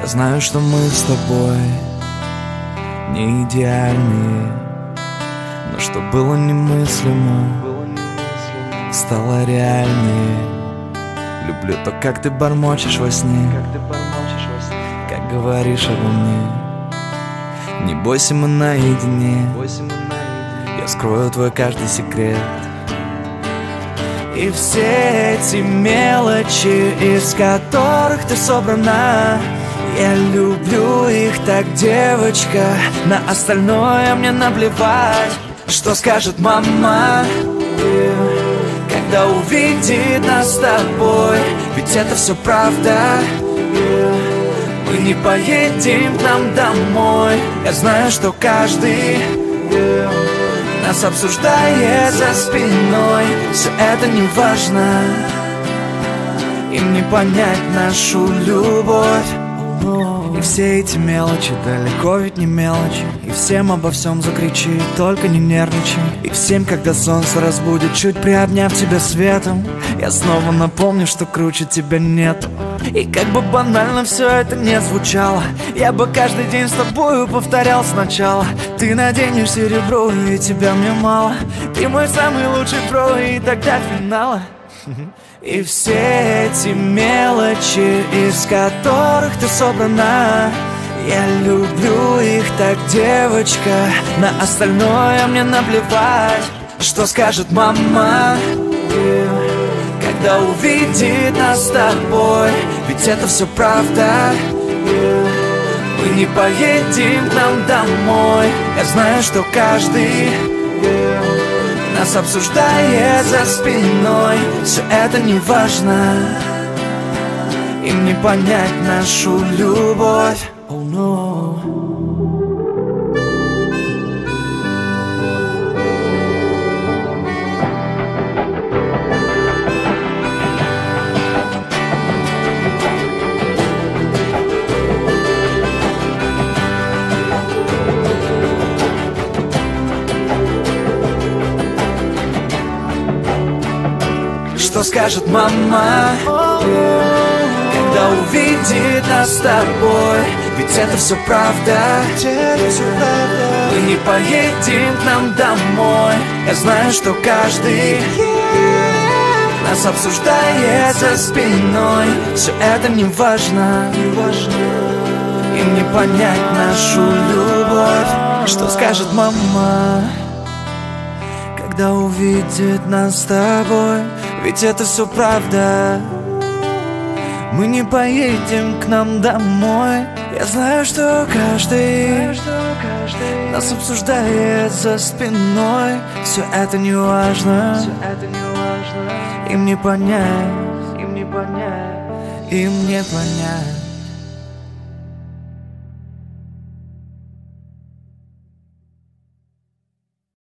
Я знаю, что мы с тобой не идеальные, но что было немыслимо, стало реальнее. Люблю то, как ты бормочешь во сне, как говоришь обо мне. Не бойся, мы наедине, я скрою твой каждый секрет. И все эти мелочи, из которых ты собрана, я люблю их так, девочка. На остальное мне наплевать. Что скажет мама, когда увидит нас с тобой? Ведь это все правда. Мы не поедем к нам домой. Я знаю, что каждый нас обсуждает за спиной. Все это не важно, им не понять нашу любовь. И все эти мелочи далеко ведь не мелочи. И всем обо всем закричи, только не нервничай. И всем, когда солнце разбудит, чуть приобняв тебя светом, я снова напомню, что круче тебя нет. И как бы банально все это не звучало, я бы каждый день с тобою повторял сначала. Ты наденешь серебро, и тебя мне мало. Ты мой самый лучший про, и тогда финала. И все эти мелочи, из которых ты собрана, я люблю их так, девочка. На остальное мне наплевать. Что скажет мама, когда увидит нас с тобой? Ведь это все правда. Мы не поедем к нам домой. Я знаю, что каждый нас обсуждает за спиной. Все это не важно, им не понять нашу любовь. Oh, no. Что скажет мама, когда увидит нас с тобой? Ведь это все правда. Мы не поедем к нам домой. Я знаю, что каждый нас обсуждает за спиной. Все это не важно, им не понять нашу любовь. Что скажет мама, когда увидит нас с тобой? Ведь это все правда. Мы не поедем к нам домой. Я знаю, что каждый нас обсуждает за спиной. Все это не важно, им не понять, им не понять.